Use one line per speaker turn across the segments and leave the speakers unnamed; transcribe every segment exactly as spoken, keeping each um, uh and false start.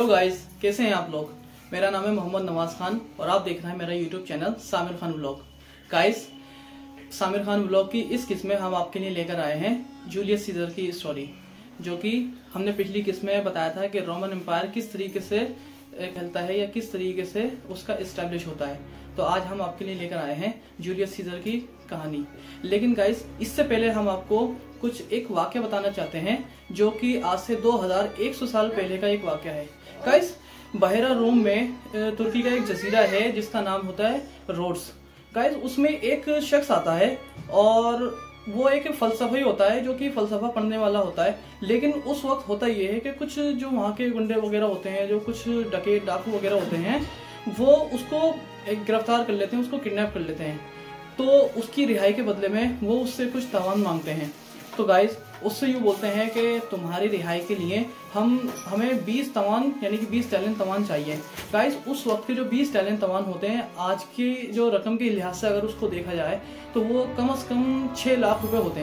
Guys, कैसे हैं आप लोग। मेरा नाम है मोहम्मद नवाज खान और आप देख रहे हैं मेरा YouTube channel Samir Khan vlog. Guys, Samir Khan vlog की इस किस्म में हम आपके लिए लेकर आए हैं जूलियस सीजर की स्टोरी, जो कि हमने पिछली किस्म में बताया था कि रोमन एम्पायर किस तरीके से कहता है या किस तरीके से उसका इस्टेब्लिश होता है। तो आज हम आपके लिए लेकर आए हैं जूलियस सीजर की कहानी। लेकिन गाइस, इससे पहले हम आपको कुछ एक वाक्य बताना चाहते हैं जो कि आज से दो हज़ार एक सौ साल पहले का एक वाक्य है। गाइस, बहरा रोम में तुर्की का एक जजीरा है जिसका नाम होता है रोड्स। गाइस, उसमें एक शख्स आता है और वो एक फलसफी होता है जो कि फलसफा पढ़ने वाला होता है। लेकिन उस वक्त होता ये है कि कुछ जो वहाँ के गुंडे वगैरह होते हैं, जो कुछ डकैत डाकू वगैरह होते हैं, वो उसको एक गिरफ्तार कर लेते हैं, उसको किडनैप कर लेते हैं। तो उसकी रिहाई के बदले में वो उससे कुछ तावान मांगते हैं। तो गाइस, उससे यूँ बोलते हैं कि तुम्हारी रिहाई के लिए हम हमें बीस तवान यानी कि बीस टैलेंट तवान चाहिए। गाइस, उस वक्त के जो बीस टैलेंट तवान होते हैं, आज की जो रकम के लिहाज से अगर उसको देखा जाए तो वो कम से कम छः लाख रुपए होते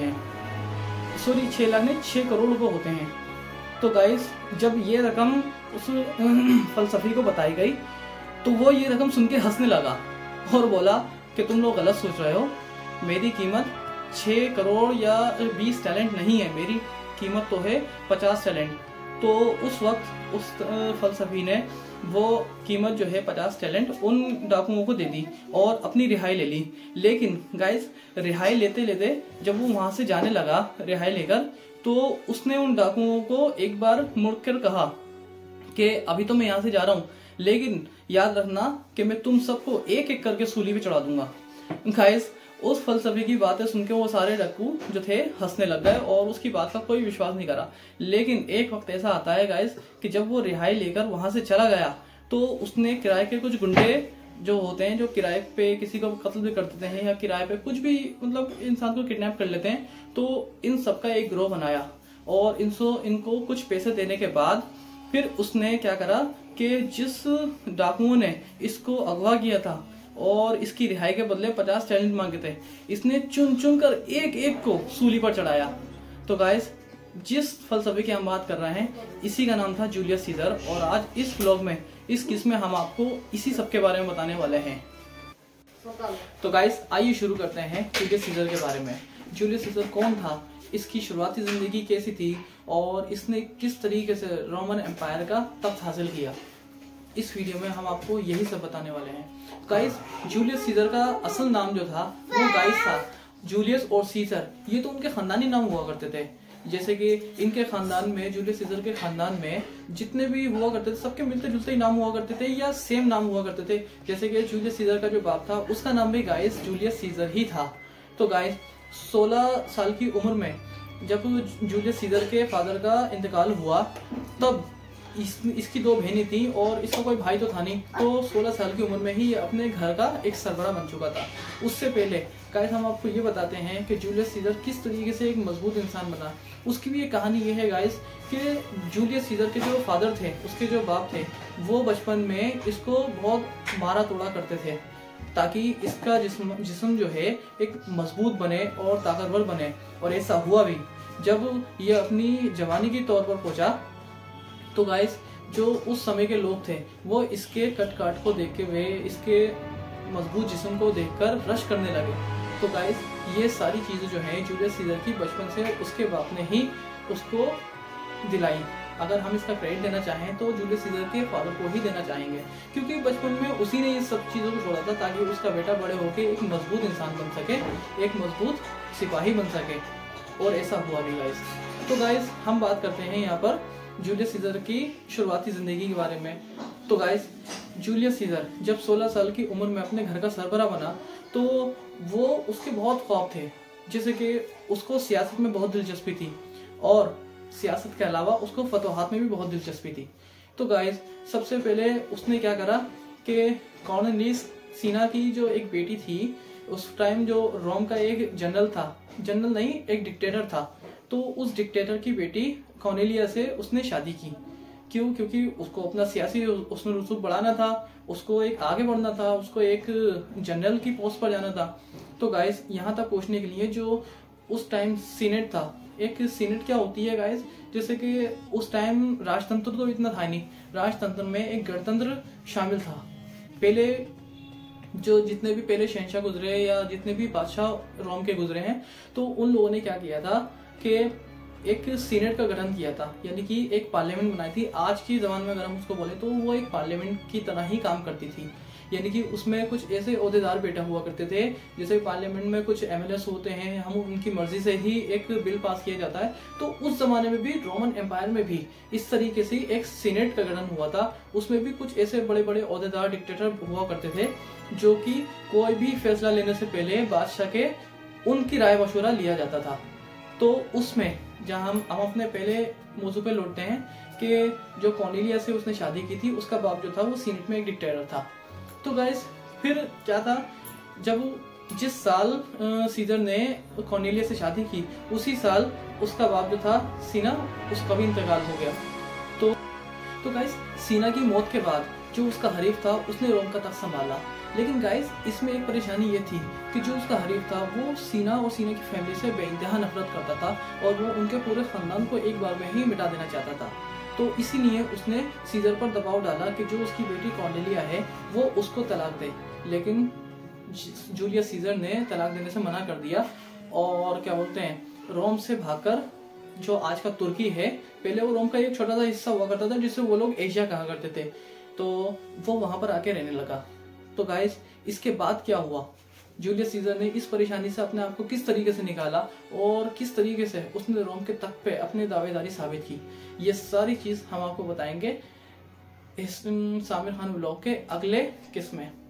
हैं। सॉरी, छः लाख नहीं, छः करोड़ रुपए होते हैं। तो गाइस, जब ये रकम उस फलसफी को बताई गई तो वो ये रकम सुन के हंसने लगा और बोला कि तुम लोग गलत सोच रहे हो, मेरी कीमत छः करोड़ या बीस टैलेंट नहीं है, मेरी कीमत तो है पचास टैलेंट। तो उस वक्त उस फलसफी ने वो कीमत जो है पचास टैलेंट उन डाकुओं को दे दी और अपनी रिहाई ले ली। लेकिन गाइस, रिहाई लेते लेते जब वो वहां से जाने लगा रिहाई लेकर, तो उसने उन डाकुओं को एक बार मुड़कर कहा कि अभी तो मैं यहाँ से जा रहा हूँ, लेकिन याद रखना कि मैं तुम सबको एक एक करके सूली पे चढ़ा दूंगा। गाइस, उस फलसफे की बातें सुन के वो सारे डाकू जो थे हंसने लग गए और उसकी बात का कोई विश्वास नहीं करा। लेकिन एक वक्त ऐसा आता है गाइस कि जब वो रिहाई लेकर वहां से चला गया तो उसने किराए के कुछ गुंडे जो होते हैं, जो किराए पे किसी को कत्ल भी कर देते हैं या किराए पे कुछ भी मतलब इंसान को किडनैप कर लेते हैं, तो इन सबका एक गिरोह बनाया और इनसो इनको कुछ पैसे देने के बाद फिर उसने क्या करा कि जिस डाकुओं ने इसको अगवा किया था और इसकी रिहाई के बदले पचास टैलेंट मांगे थे, इसने चुन चुन कर एक एक को सूली पर चढ़ाया। तो गाइस, जिस फलसफे की हम बात कर रहे हैं इसी का नाम था जूलियस सीजर। और आज इस व्लॉग में, इस किस्म में हम आपको इसी सब के बारे में बताने वाले हैं। तो गाइस, आइए शुरू करते हैं जूलियस सीजर के बारे में। जूलियस सीजर कौन था, इसकी शुरुआती जिंदगी कैसी थी और इसने किस तरीके से रोमन एम्पायर का तख्त हासिल किया, इस वीडियो में हम आपको यही सब बताने वाले हैं। गाइस, जूलियस सीजर का असल नाम जो था वो गाइस था। जूलियस और सीजर ये तो उनके खानदानी नाम हुआ करते थे। जैसे कि इनके खानदान में, जूलियस सीजर के खानदान में जितने भी हुआ करते थे सबके मिलते जुलते ही नाम हुआ करते थे या सेम नाम हुआ करते थे। जैसे कि जूलियस सीजर का जो बाप था उसका नाम भी गाइस जूलियस सीजर ही था। तो गाइस, सोलह साल की उम्र में जब जूलियस सीजर के फादर का इंतकाल हुआ, तब इस, इसकी दो बहनें थी और इसका कोई भाई तो था नहीं। तो सोलह साल की उम्र में ही अपने घर का एक सरबरा बन चुका था। उससे पहले गाइस, हम आपको ये बताते हैं कि जूलियस सीजर किस तरीके से एक मजबूत इंसान बना। उसकी भी एक कहानी ये है गाइस कि जूलियस सीजर के जो फादर थे, उसके जो बाप थे, वो बचपन में इसको बहुत मारा तोड़ा करते थे ताकि इसका जिस्म जिस्म जो है एक मजबूत बने और ताकतवर बने। और ऐसा हुआ भी। जब ये अपनी जवानी की तौर पर पहुंचा तो गाइस, जो उस समय के लोग थे वो इसके कट काट को देख के, वे इसके मजबूत जिस्म को देखकर रश करने लगे। तो गाइस, ये सारी चीजें जो हैं जूलियस सीजर की बचपन से उसके बाप ने ही उसको दिलाई। अगर हम इसका क्रेडिट देना चाहें तो जूलियस सीजर के फादर को ही देना चाहेंगे, क्योंकि बचपन में उसी ने इस सब चीजों को छोड़ा था ताकि उसका बेटा बड़े होकर एक मजबूत इंसान बन सके, एक मजबूत सिपाही बन सके। और ऐसा हुआ भी गाइस। तो गाइस, हम बात करते हैं यहाँ पर जूलियस सीजर की शुरुआती जिंदगी के बारे में। तो गाइस, जूलियस सीजर जब सोलह साल की उम्र में अपने घर का सरबरा बना तो वो उसके बहुत ख्वाब थे। जैसे कि उसको सियासत में बहुत दिलचस्पी थी और सियासत के अलावा उसको फतवाहात में भी बहुत दिलचस्पी थी। तो गाइस, सबसे पहले उसने क्या करा कि कॉर्नेलियस सीना की जो एक बेटी थी, उस टाइम जो रोम का एक जनरल था, जनरल नहीं एक डिक्टेटर था, तो उस डिक्टेटर की बेटी कॉर्नेलिया से उसने शादी की। क्यों? क्योंकि उसको अपना सियासी उसमें रसूख बढ़ाना था, उसको एक आगे बढ़ना था, उसको एक जनरल की पोस्ट पर जाना था। तो गाइस, यहाँ तक पहुँचने के लिए जो उस टाइम सीनेट था। एक सीनेट क्या होती है गाइस, जैसे कि उस टाइम राजतंत्र तो इतना था नहीं, राजतंत्र में एक गणतंत्र शामिल था। पहले जो जितने भी पहले शहंशाह गुजरे या जितने भी बादशाह रोम के गुजरे हैं, तो उन लोगों ने क्या किया था कि एक सीनेट का गठन किया था, यानी कि एक पार्लियामेंट बनाई थी। आज की जमाने में अगर हम उसको बोले तो वो एक पार्लियामेंट की तरह ही काम करती थी, यानी कि उसमें कुछ ऐसे ओहदेदार बैठे हुआ करते थे, जैसे पार्लियामेंट में कुछ एमएलए होते हैं, हम उनकी मर्जी से ही एक बिल पास किया जाता है। तो उस जमाने में भी रोमन एम्पायर में भी इस तरीके से एक सीनेट का गठन हुआ था। उसमें भी कुछ ऐसे बड़े बड़े ओहदेदार डिक्टेटर हुआ करते थे, जो कि कोई भी फैसला लेने से पहले बादशाह के उनकी राय मशवरा लिया जाता था। तो उसमें जहाँ हम हम अपने पहले मौजू पे लौटते हैं कि जो कॉर्नेलिया से उसने शादी की थी, उसका बाप जो था वो सीनेट में एक डिक्टेटर था। तो गाइस फिर क्या था, जब जिस साल सीजर ने कॉर्नेलिया से शादी की, उसी साल उसका बाप जो था सीना, उसका भी इंतकाल हो गया। तो तो गाइस सीना की मौत के बाद जो उसका हरीफ था उसने रोम का तख्त संभाला। लेकिन गाइस इसमें एक परेशानी ये थी कि जो उसका हरीफ था वो सीना और सीना की फैमिली से बेइंतहा नफरत करता था और वो उनके पूरे खानदान को एक बार में ही मिटा देना चाहता था। तो इसीलिए उसने सीजर पर दबाव डाला कि जो उसकी बेटी कॉर्नेलिया है वो उसको तलाक दे। लेकिन जूलियस सीजर ने तलाक देने से मना कर दिया और क्या बोलते हैं, रोम से भागकर, जो आज का तुर्की है, पहले वो रोम का एक छोटा सा हिस्सा हुआ करता था जिसे वो लोग एशिया कहा करते थे, तो वो वहां पर आके रहने लगा। तो गाइस इसके बाद क्या हुआ, जूलियस सीजर ने इस परेशानी से अपने आप को किस तरीके से निकाला और किस तरीके से उसने रोम के तख्त पे अपनी दावेदारी साबित की, ये सारी चीज हम आपको बताएंगे इस सामिर खान व्लॉग के अगले किस्म में।